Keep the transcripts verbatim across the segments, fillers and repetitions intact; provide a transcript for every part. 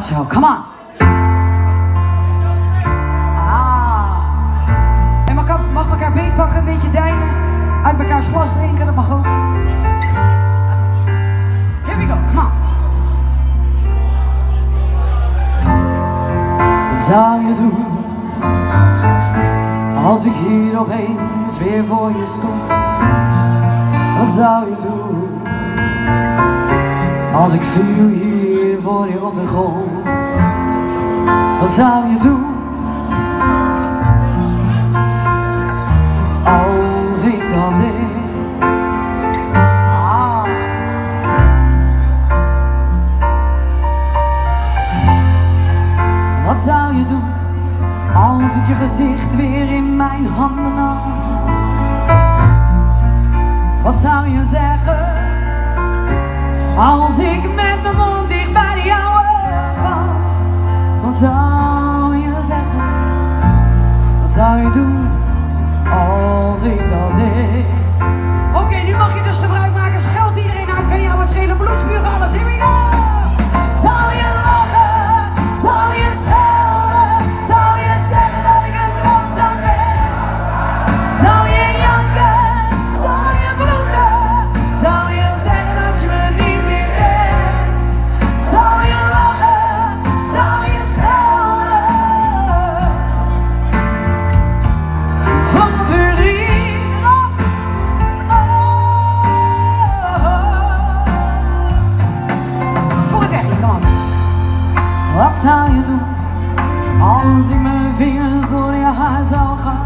zo, come on. Ah. En mag, mag elkaar beetpakken, een beetje deinen, uit mekaars glas drinken, dat mag ook. Here we go, come on. Wat zou je doen als ik hier opeens weer voor je stond? Wat zou je doen als ik viel hier voor je op de grond? Wat zou je doen als ik dat deed? Ah. Wat zou je doen als ik je gezicht weer in mijn handen nam? Wat zou je zeggen als ik met mijn mond dicht bij de jouwe kwam? Wat zou je zeggen? Wat zou je doen als ik dat deed? Oké, okay, nu mag je dus gebruik maken. Scheld iedereen uit, kan jou wat schelen, bloedspuug, alles. Here we go! Zou je lachen? Zou je schelden? Zou je zeggen dat ik een klootzak ben? Zou je janken? Zou je vloeken? Zou je zeggen dat je me niet meer kent? Zou je lachen? Zou je schelden? Van verdriet? Oh, oh, oh. Voor het echt, kom op. Wat zou je doen als ik mijn vingers door je haar zou gaan?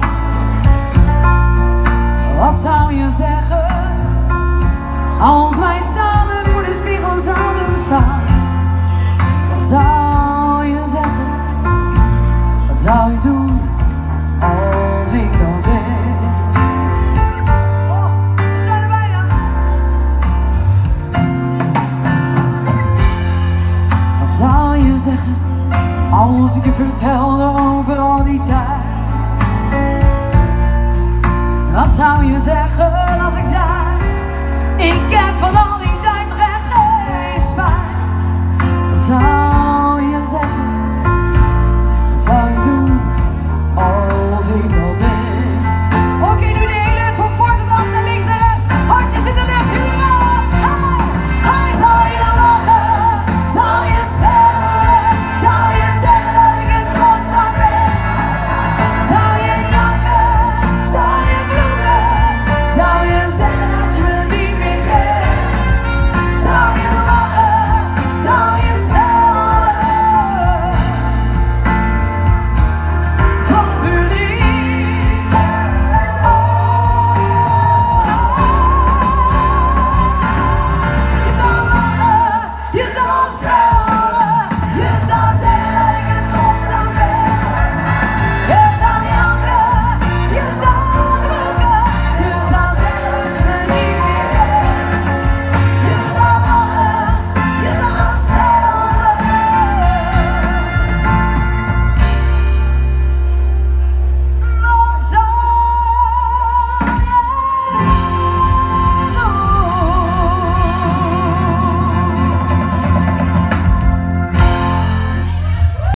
Wat zou je zeggen als wij samen voor de spiegel zouden staan? Wat zou je zeggen? Wat zou je doen als ik dat deed? Oh, we zijn er bijna. Wat zou je zeggen als ik je vertelde over al die tijd? Wat zou je zeggen als ik zei, ik heb van